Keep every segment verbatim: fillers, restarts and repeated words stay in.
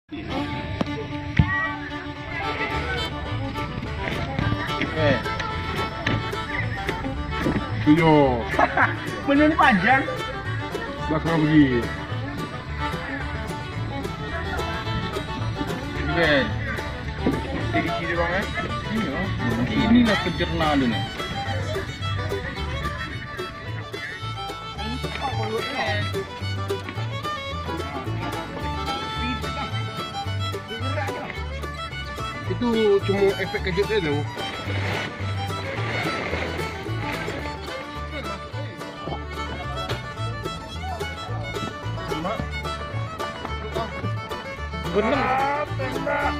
Eh. Tujuh. Benda ni panjang. Belakang pergi. Sembilan. Kiri kiri bang eh. Iya. Inilah pencerna dia ni. Itu cuma efek kejut dia tu. Benar.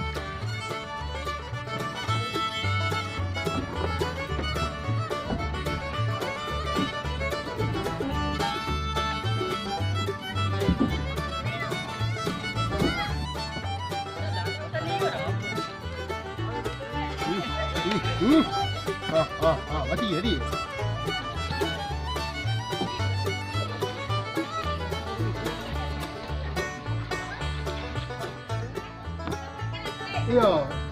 Hmm. Ah, ah, ah, mati tadi. Ya.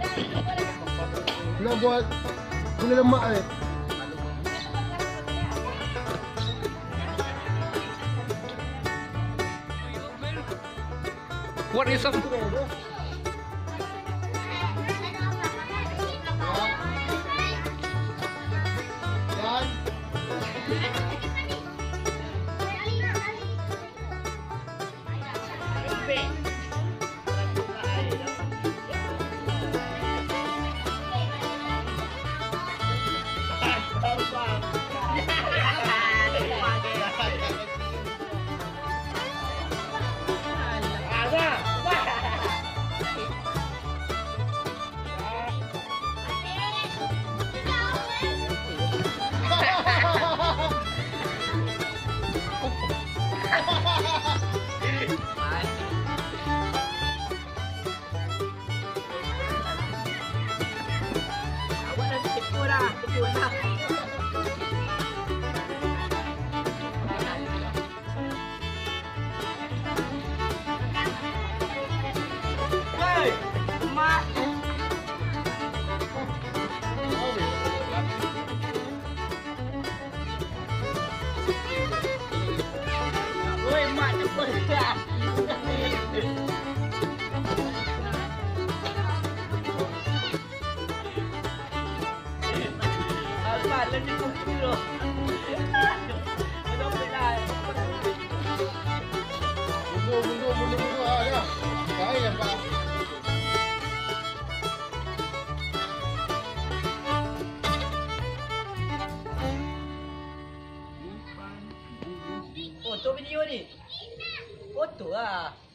Nak buat gula lemak ni. What is up? Mundur, mundur, mundur, mundur. Ah, ya. Baik, ya, Pak. Foto video ni. Foto lah.